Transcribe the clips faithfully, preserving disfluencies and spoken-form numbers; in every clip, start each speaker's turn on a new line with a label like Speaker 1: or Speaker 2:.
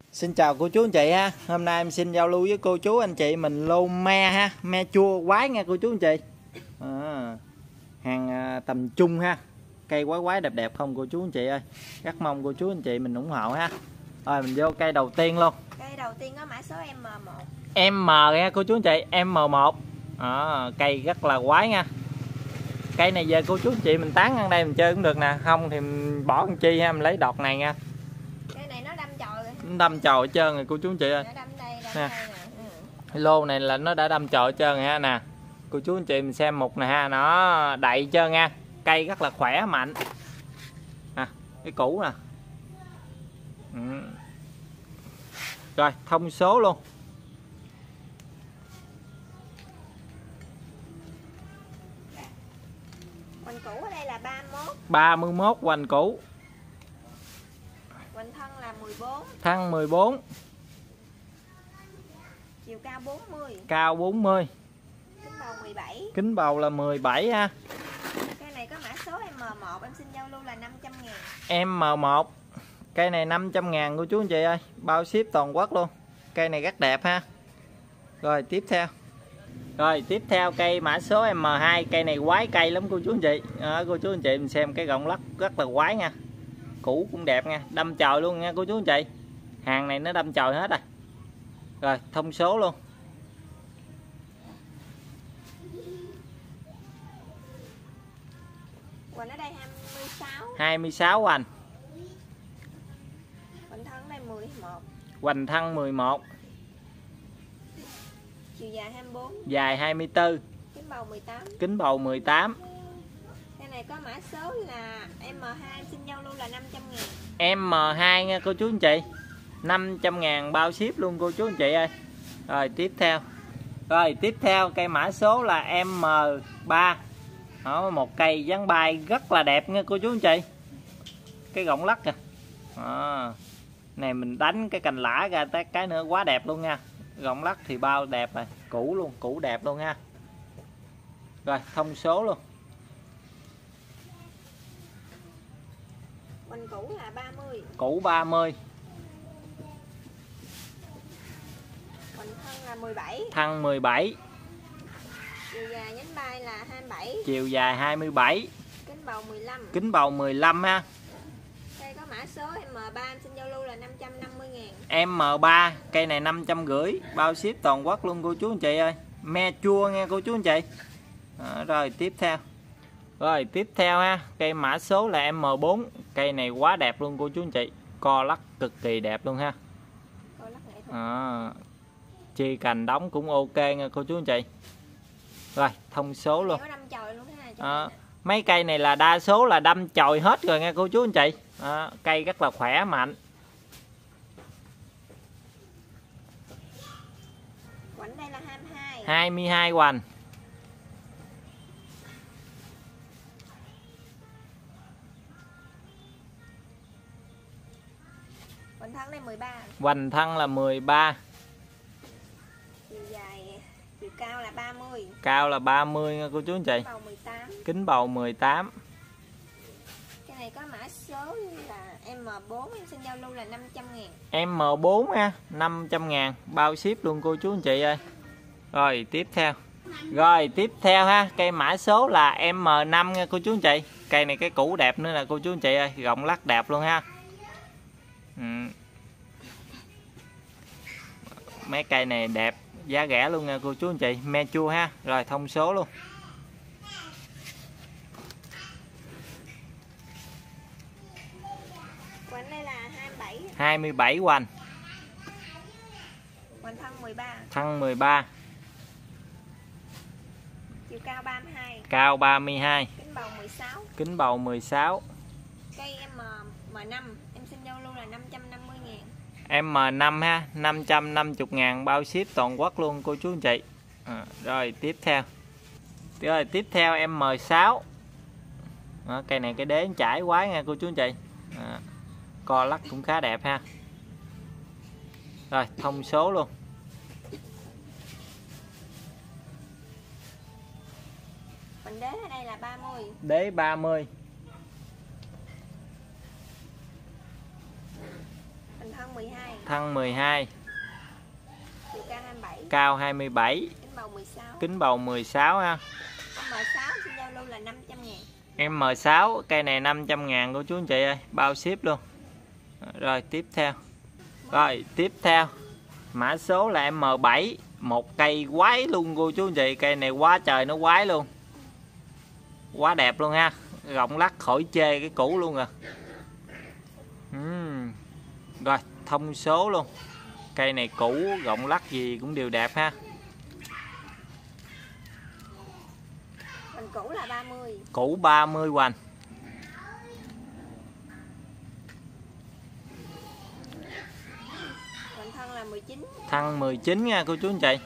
Speaker 1: Xin chào cô chú anh chị ha. Hôm nay em xin giao lưu với cô chú anh chị mình lô me ha, me chua quái nha cô chú anh chị. À, hàng à, tầm trung ha. Cây quái quái đẹp đẹp không cô chú anh chị ơi. Rất mong cô chú anh chị mình ủng hộ ha. Rồi mình vô cây đầu tiên luôn.
Speaker 2: Cây đầu tiên có mã số M một.
Speaker 1: M nha cô chú anh chị, M một. À, cây rất là quái nha. Cây này về cô chú anh chị mình tán ăn đây mình chơi cũng được nè, không thì mình bỏ con chi ha, mình lấy đọt này nha.
Speaker 2: Cây này nó đâm chồi rồi.
Speaker 1: Nó đâm chồi hết trơn rồi cô chú anh chị ơi.
Speaker 2: Nó đâm đây, đâm
Speaker 1: Nè.
Speaker 2: đây nè. Ừ.
Speaker 1: Lô này là nó đã đâm chồi hết trơn rồi ha nè. Cô chú anh chị mình xem một này ha, nó đậy hết trơn nha. Cây rất là khỏe mạnh. Nè, cái củ nè. Ừ. Rồi, thông số luôn.
Speaker 2: Hoành củ ở đây là ba mươi mốt.
Speaker 1: ba mươi mốt hoành củ.
Speaker 2: Hoành thân là mười bốn.
Speaker 1: Thân mười bốn.
Speaker 2: Chiều cao bốn mươi.
Speaker 1: Cao bốn mươi.
Speaker 2: Kính bầu mười bảy.
Speaker 1: Kính bầu là mười bảy ha.
Speaker 2: Cây này có mã số M một, em xin giao lưu là năm trăm ngàn.
Speaker 1: M một. Cây này năm trăm ngàn cô chú anh chị ơi. Bao ship toàn quốc luôn. Cây này rất đẹp ha. Rồi tiếp theo. Rồi tiếp theo cây mã số M hai. Cây này quái cây lắm cô chú anh chị. Đó, cô chú anh chị mình xem cái gọng lắc rất là quái nha. Củ cũng đẹp nha. Đâm chồi luôn nha cô chú anh chị. Hàng này nó đâm chồi hết rồi. Rồi thông số luôn.
Speaker 2: Hoành ở đây hai mươi sáu.
Speaker 1: hai mươi sáu hoành.
Speaker 2: Hoành thân ở đây mười một.
Speaker 1: Hoành thân mười một.
Speaker 2: Chiều dài hai mươi bốn.
Speaker 1: Dài hai mươi tư.
Speaker 2: Kính bầu mười tám.
Speaker 1: Kính bầu mười tám.
Speaker 2: Cây này có mã số là M hai, em xin giao lưu là năm trăm ngàn.
Speaker 1: M hai nha cô chú anh chị. năm trăm ngàn bao ship luôn cô chú anh chị ơi. Rồi tiếp theo. Rồi tiếp theo cây mã số là M ba. Đó, một cây dáng bay rất là đẹp nha cô chú anh chị. Cái gọng lắc kìa. Đó. Này mình đánh cái cành lã ra tới cái nữa quá đẹp luôn nha. Gọng lắc thì bao đẹp rồi, cũ luôn, cũ đẹp luôn ha. Rồi thông số luôn.
Speaker 2: Hoành củ là ba mươi.
Speaker 1: Cũ ba mươi.
Speaker 2: Hoành thân là mười bảy.
Speaker 1: Thân mười bảy.
Speaker 2: Chiều dài nhánh bay là hai mươi bảy.
Speaker 1: Chiều dài hai mươi bảy.
Speaker 2: Kính bầu mười lăm.
Speaker 1: Kính bầu mười lăm ha.
Speaker 2: Cây có mã số M ba, em xin giao lưu là năm trăm năm mươi ngàn.
Speaker 1: M ba. Cây này năm trăm rưỡi. Bao ship toàn quốc luôn cô chú anh chị ơi. Me chua nha cô chú anh chị. Đó, rồi tiếp theo. Rồi tiếp theo ha. Cây mã số là M bốn. Cây này quá đẹp luôn cô chú anh chị. Co lắc cực kỳ đẹp luôn ha. À, chi cành đóng cũng ok nha cô chú anh chị. Rồi thông số luôn. À, mấy cây này là đa số là đâm chồi hết rồi nha cô chú anh chị. À, cây rất là khỏe mạnh.
Speaker 2: Hoành đây là hai mươi hai.
Speaker 1: hai mươi hai hoành.
Speaker 2: Hoành thân đây mười ba.
Speaker 1: Hoành thân là mười ba.
Speaker 2: Chiều dài, chiều cao là ba mươi.
Speaker 1: Cao là ba mươi nha cô chú anh chị.
Speaker 2: Kính bầu mười tám.
Speaker 1: Kính bầu mười tám.
Speaker 2: Cái này có mã số là M bốn, em xin giao lưu là năm trăm ngàn.
Speaker 1: M bốn ha, năm trăm ngàn. Bao ship luôn cô chú anh chị ơi. Rồi tiếp theo. Rồi tiếp theo ha. Cây mã số là M năm nha cô chú anh chị. Cây này cái củ đẹp nữa nè cô chú anh chị ơi. Gọng lắc đẹp luôn ha. Ừ. Mấy cây này đẹp, giá rẻ luôn nha cô chú anh chị. Me chua ha. Rồi thông số luôn.
Speaker 2: Hoành đây là hai mươi bảy.
Speaker 1: hai mươi bảy hoành.
Speaker 2: Hoành thân mười ba.
Speaker 1: Thân mười ba.
Speaker 2: Chiều cao ba mươi hai.
Speaker 1: Cao ba mươi hai.
Speaker 2: Kính bầu mười sáu.
Speaker 1: Kính bầu mười sáu.
Speaker 2: Cây M năm, em xin giao lưu là năm trăm năm mươi ngàn.
Speaker 1: M năm ha, năm trăm năm mươi ngàn bao ship toàn quốc luôn cô chú anh chị. À, rồi tiếp theo. Rồi tiếp theo M sáu. Đó, cây này cái đế chảy quái nha cô chú anh chị. À, co lắc cũng khá đẹp ha. Rồi thông số luôn.
Speaker 2: Hoành đế ở đây là ba mươi.
Speaker 1: Đế ba mươi.
Speaker 2: thân mười hai.
Speaker 1: Thân mười hai.
Speaker 2: Chiều cao hai mươi bảy.
Speaker 1: Cao hai mươi bảy.
Speaker 2: Kính bầu mười sáu.
Speaker 1: Kính bầu mười sáu ha.
Speaker 2: M sáu xin giao lưu là năm trăm ngàn.
Speaker 1: Em M sáu, cây này năm trăm ngàn cô chú anh chị ơi, bao ship luôn. Rồi tiếp theo. Rồi tiếp theo. Mã số là M bảy, một cây quái luôn cô chú anh chị, cây này quá trời nó quái luôn. Quá đẹp luôn ha, rộng lắc khỏi chê cái cũ luôn rồi. uhm. Rồi thông số luôn. Cây này cũ rộng lắc gì cũng đều đẹp ha.
Speaker 2: Hoành cũ là ba mươi.
Speaker 1: Cũ ba mươi hoành.
Speaker 2: Hoành thân là mười chín.
Speaker 1: Thân mười chín nha cô chú anh chị.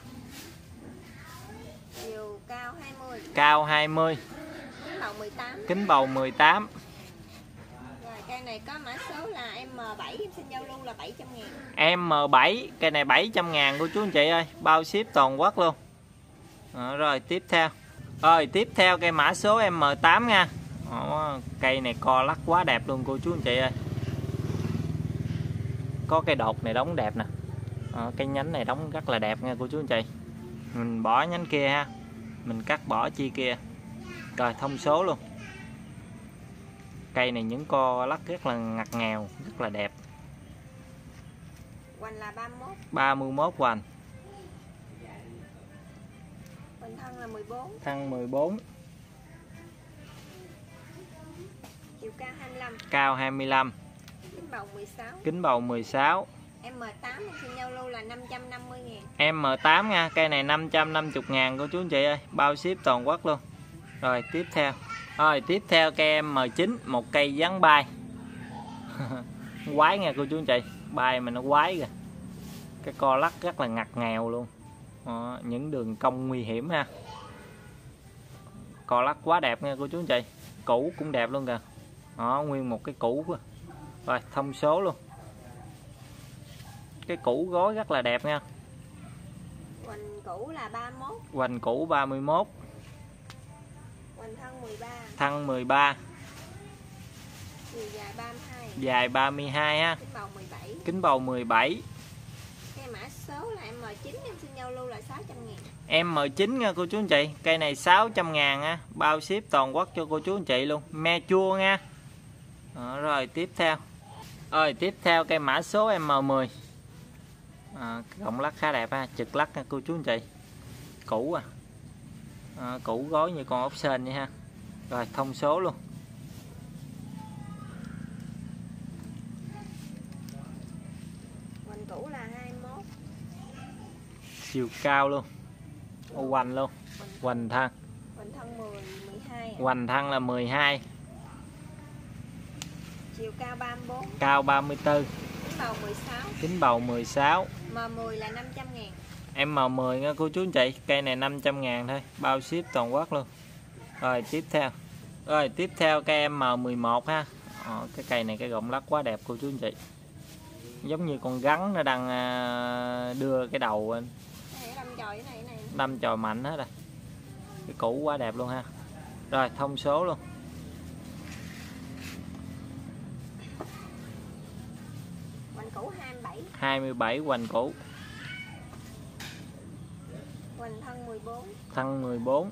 Speaker 2: Chiều cao hai mươi.
Speaker 1: Cao hai mươi.
Speaker 2: Kính bầu mười tám.
Speaker 1: Kính bầu mười tám.
Speaker 2: Rồi cây này có mã số là M bảy, em xin giao lưu là bảy trăm ngàn.
Speaker 1: Em M bảy, cây này bảy trăm ngàn cô chú anh chị ơi, bao ship toàn quốc luôn. Đó, rồi tiếp theo. Rồi tiếp theo cây mã số em M tám nha. Đó, cây này co lắc quá đẹp luôn cô chú anh chị ơi. Có cây đột này đóng đẹp nè. Đó, cái nhánh này đóng rất là đẹp nha cô chú anh chị. Mình bỏ nhánh kia ha, mình cắt bỏ chi kia. Rồi thông số luôn. Cây này những co lắc rất là ngặt nghèo, rất là đẹp.
Speaker 2: Hoành là ba mươi mốt.
Speaker 1: ba mươi mốt hoành.
Speaker 2: Hoành thân là mười bốn.
Speaker 1: Thân mười bốn.
Speaker 2: Chiều cao hai mươi lăm.
Speaker 1: Cao hai mươi lăm.
Speaker 2: Kính bầu mười sáu.
Speaker 1: Kính bầu mười sáu.
Speaker 2: M tám em xin giao lưu là năm trăm năm mươi ngàn.
Speaker 1: Em M tám nha, cây này năm trăm năm mươi ngàn cô chú anh chị ơi, bao ship toàn quốc luôn. Rồi tiếp theo. Rồi tiếp theo cây em M chín, một cây dán bay. Quái nha cô chú anh chị, bay mà nó quái kìa. Cái co lắc rất là ngặt nghèo luôn. Đó, những đường cong nguy hiểm ha. Co lắc quá đẹp nha cô chú anh chị. Cũ cũng đẹp luôn kìa. Đó, nguyên một cái cũ kìa. Rồi thông số luôn. Cái cũ gối rất là đẹp nha.
Speaker 2: Hoành cũ là ba mươi mốt.
Speaker 1: Hoành cũ ba mươi mốt.
Speaker 2: Hoành thân mười ba.
Speaker 1: Thân mười ba.
Speaker 2: Chiều dài ba mươi hai.
Speaker 1: Dài ba mươi hai ha.
Speaker 2: Kính bầu mười bảy.
Speaker 1: Kính bầu mười bảy.
Speaker 2: Cây mã số là M chín, em xin giao lưu là sáu trăm ngàn.
Speaker 1: Em M chín nha cô chú anh chị. Cây này sáu trăm ngàn ha. Bao ship toàn quốc cho cô chú anh chị luôn. Me chua nha. Đó, rồi tiếp theo. Rồi tiếp theo cây mã số em M mười. À, gọng lắc khá đẹp ha. Trực lắc nha cô chú anh chị. Cũ à. À, cũ gối như con ốc sên vậy ha. Rồi thông số luôn.
Speaker 2: Hoành cũ là hai mươi mốt.
Speaker 1: Chiều cao luôn. Ô, hoành luôn. Hoành thân.
Speaker 2: Hoành thân mười, mười hai.
Speaker 1: Hoành thân là mười hai.
Speaker 2: Chiều cao ba mươi bốn.
Speaker 1: Cao ba mươi tư.
Speaker 2: Kính bầu mười sáu.
Speaker 1: Kính bầu mười sáu.
Speaker 2: M mười là năm trăm ngàn.
Speaker 1: Em M mười nha cô chú anh chị. Cây này năm trăm ngàn thôi, bao ship toàn quốc luôn. Rồi tiếp theo. Rồi tiếp theo cây em M mười một ha. Ờ, cái cây này cái gọng lắc quá đẹp cô chú anh chị. Giống như con rắn nó đang đưa cái đầu lên.
Speaker 2: Này đâm chồi cái này, cái này.
Speaker 1: Đâm chồi mạnh hết rồi. Cái cũ quá đẹp luôn ha. Rồi thông số luôn.
Speaker 2: Hoành cũ hai mươi bảy.
Speaker 1: hai mươi bảy hoành cũ.
Speaker 2: Hoành thân mười bốn.
Speaker 1: Thân mười bốn.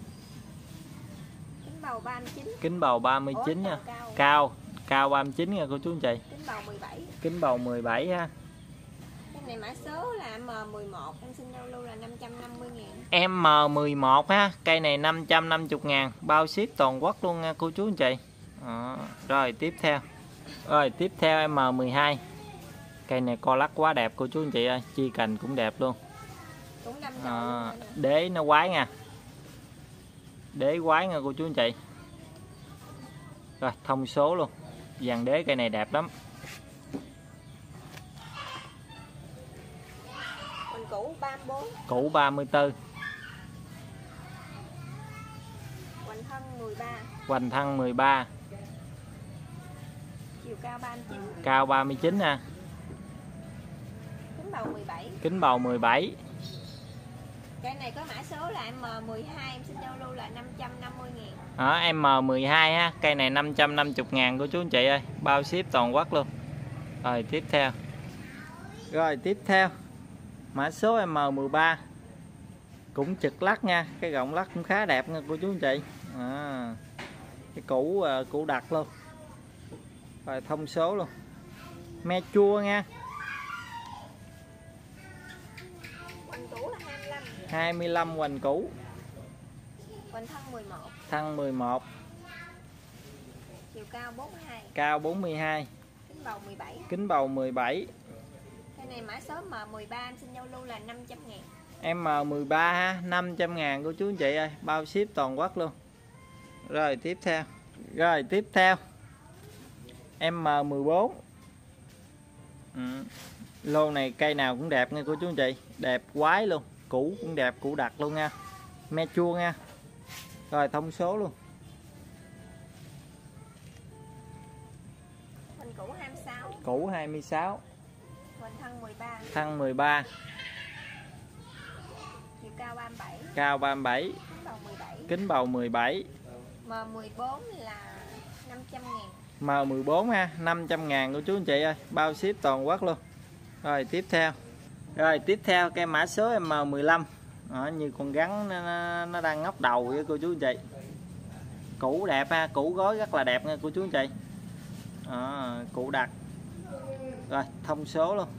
Speaker 2: Kính bầu ba mươi chín.
Speaker 1: Kính bầu ba mươi chín nha.
Speaker 2: Cao.
Speaker 1: Cao. Cao ba mươi chín nha cô chú anh chị.
Speaker 2: Kính bầu mười bảy.
Speaker 1: Kính bầu mười bảy ha.
Speaker 2: Cái này mã số là M mười một, em xin giao lưu là năm trăm năm mươi ngàn.
Speaker 1: Em M mười một ha, cây này năm trăm năm mươi ngàn, bao ship toàn quốc luôn nha cô chú anh chị. Đó. Rồi tiếp theo. Rồi tiếp theo em M mười hai. Cây này co lắc quá đẹp cô chú anh chị ơi, chi cành cũng đẹp luôn.
Speaker 2: Cũng đâm chồi.
Speaker 1: À, đế nó quái nha. Đế quái nha cô chú anh chị. Rồi thông số luôn. Dàn đế cây này đẹp lắm.
Speaker 2: Hoành cũ ba mươi bốn.
Speaker 1: Cũ ba mươi tư.
Speaker 2: Hoành thân mười ba.
Speaker 1: Hoành thân mười ba.
Speaker 2: Chiều cao ba mươi chín.
Speaker 1: Cao ba mươi chín ha.
Speaker 2: Kính bầu mười bảy.
Speaker 1: Kính bầu mười bảy.
Speaker 2: Cái này có mã số là M mười hai, em xin giao lưu là năm trăm năm mươi ngàn.
Speaker 1: Đó, em M mười hai ha, cây này năm trăm năm mươi ngàn của chú anh chị ơi, bao ship toàn quốc luôn. Rồi tiếp theo. Rồi tiếp theo mã số M mười ba, cũng trực lắc nha, cái gọng lắc cũng khá đẹp nha cô chú anh chị. À, cái củ củ đặc luôn. Rồi thông số luôn. Me chua nha.
Speaker 2: Hoành củ là hai mươi lăm.
Speaker 1: hai mươi lăm hoành củ.
Speaker 2: Hoành thân mười một.
Speaker 1: Thân mười một.
Speaker 2: Chiều cao bốn mươi hai.
Speaker 1: Cao bốn mươi hai.
Speaker 2: Kính bầu mười bảy.
Speaker 1: Kính bầu mười bảy.
Speaker 2: Cái này mã số M mười ba em xin giao lưu là năm trăm ngàn.
Speaker 1: M mười ba ha, năm trăm ngàn cô chú anh chị ơi, bao ship toàn quốc luôn. Rồi tiếp theo. Rồi tiếp theo M mười bốn. Ừ. Lô này cây nào cũng đẹp nha cô chú anh chị, đẹp quái luôn, củ cũng đẹp, củ đặc luôn nha. Me chua nha. Rồi thông số luôn.
Speaker 2: Hoành củ hai mươi sáu.
Speaker 1: Củ hai mươi sáu.
Speaker 2: Hoành thân mười ba.
Speaker 1: Thân mười ba.
Speaker 2: Chiều cao ba mươi bảy.
Speaker 1: Cao ba mươi bảy.
Speaker 2: Kính bầu mười bảy.
Speaker 1: Kính bầu mười bảy.
Speaker 2: M mười bốn là năm trăm ngàn.
Speaker 1: M mười bốn ha, năm trăm ngàn của chú anh chị ơi, bao ship toàn quốc luôn. Rồi tiếp theo. Rồi tiếp theo cây mã số M mười lăm. Đó, như con rắn nó, nó đang ngóc đầu với cô chú anh chị. Củ đẹp ha, củ gối rất là đẹp nha cô chú anh chị. Đó, củ đặc. Rồi thông số luôn.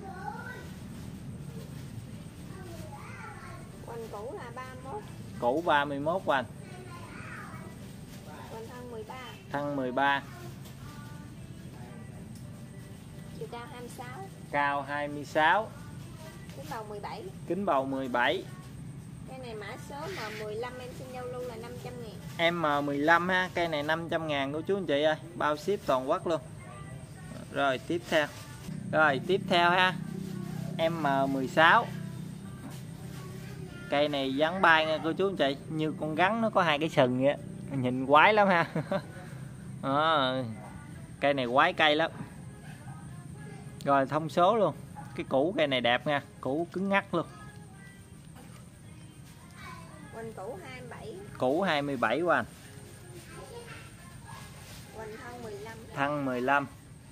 Speaker 2: Hoành củ là ba mươi mốt.
Speaker 1: Củ ba mươi mốt hoành.
Speaker 2: Hoành thân mười ba.
Speaker 1: Thân mười ba.
Speaker 2: Chiều cao hai mươi sáu.
Speaker 1: Cao hai mươi sáu.
Speaker 2: Kính bầu mười bảy.
Speaker 1: Kính bầu mười bảy.
Speaker 2: Cái này mã số M mười lăm em xin giao lưu là năm trăm ngàn.
Speaker 1: M mười lăm ha, cây này năm trăm ngàn của chú anh chị ơi, bao ship toàn quốc luôn. Rồi tiếp theo. Rồi tiếp theo ha, M mười sáu. Cây này dáng bay nha cô chú anh chị, như con rắn nó có hai cái sừng vậy, nhìn quái lắm ha. Đó, cây này quái cây lắm. Rồi thông số luôn. Cái củ cây này đẹp nha, củ cứng ngắt luôn.
Speaker 2: Hoành củ hai mươi bảy.
Speaker 1: Củ hai mươi bảy hoành.
Speaker 2: Hoành thân mười lăm.
Speaker 1: Thân mười lăm.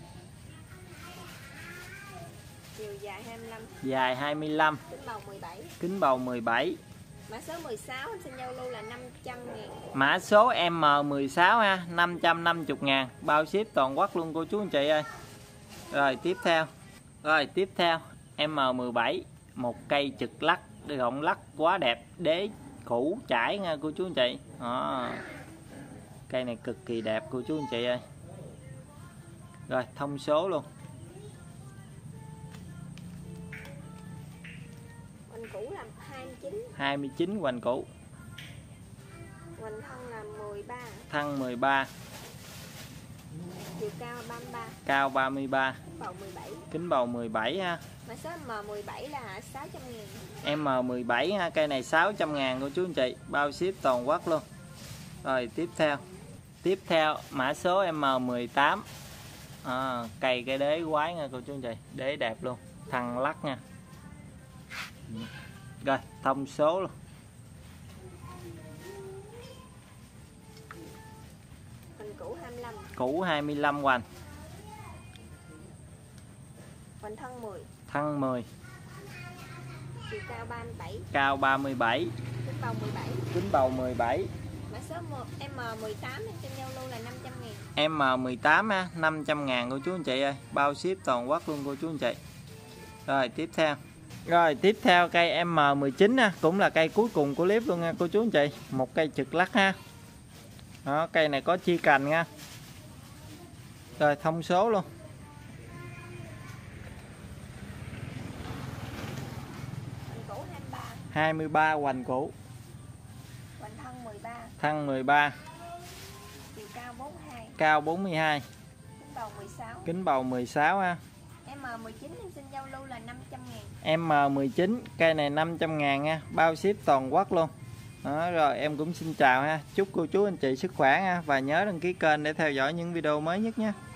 Speaker 2: Chiều dài hai mươi lăm.
Speaker 1: Dài hai mươi lăm.
Speaker 2: Kính bầu mười bảy.
Speaker 1: Kính bầu mười bảy.
Speaker 2: Mã số mười sáu em xin giao lưu là năm trăm ngàn.
Speaker 1: Mã số M mười sáu ha, năm trăm năm mươi ngàn, bao ship toàn quốc luôn cô chú anh chị ơi. Rồi tiếp theo. Rồi tiếp theo M mười bảy, một cây trực lắc, gọng lắc quá đẹp, đế củ chải nha cô chú anh chị. Đó. Cây này cực kỳ đẹp cô chú anh chị ơi. Rồi thông số luôn.
Speaker 2: Hoành củ là hai mươi chín.
Speaker 1: hai mươi chín hoành củ.
Speaker 2: Hoành thân là mười ba.
Speaker 1: Thân mười ba.
Speaker 2: Chiều cao ba mươi ba.
Speaker 1: Cao ba mươi ba.
Speaker 2: Kính bầu mười bảy.
Speaker 1: Kính bầu mười bảy ha.
Speaker 2: Mã số M mười bảy là sáu trăm ngàn.
Speaker 1: M mười bảy ha, cây này sáu trăm ngàn của chú anh chị, bao ship toàn quốc luôn. Rồi tiếp theo. Tiếp theo mã số M mười tám. À, cây cái đế quái nha cô chú anh chị, đế đẹp luôn, thằng lắc nha. Rồi thông số luôn.
Speaker 2: Hoành củ hai mươi lăm.
Speaker 1: Củ hai mươi lăm hoành.
Speaker 2: Hoành thân mười.
Speaker 1: Thân mười.
Speaker 2: Chiều cao ba mươi bảy.
Speaker 1: Cao ba mươi bảy.
Speaker 2: Kính bầu mười bảy.
Speaker 1: Kính bầu mười bảy.
Speaker 2: Mã số M mười tám em xin giao lưu là năm trăm ngàn.
Speaker 1: M mười tám ha, năm trăm ngàn của chú anh chị ơi, bao ship toàn quốc luôn cô chú anh chị. Rồi tiếp theo. Rồi tiếp theo cây M mười chín ha, cũng là cây cuối cùng của clip luôn nha cô chú anh chị, một cây trực lắc ha. Đó, cây này có chi cành nha. Rồi thông số luôn.
Speaker 2: Hoành củ hai mươi ba.
Speaker 1: hai mươi ba hoành củ.
Speaker 2: Hoành thân mười ba.
Speaker 1: Thân mười ba.
Speaker 2: Chiều cao bốn mươi hai.
Speaker 1: Cao bốn mươi hai.
Speaker 2: Kính bầu mười sáu.
Speaker 1: Kính bầu mười sáu ha.
Speaker 2: M mười chín em xin giao lưu là năm trăm ngàn.
Speaker 1: M mười chín, cây này năm trăm ngàn nha, bao ship toàn quốc luôn. Đó, rồi em cũng xin chào ha, chúc cô chú anh chị sức khỏe ha, và nhớ đăng ký kênh để theo dõi những video mới nhất nhé.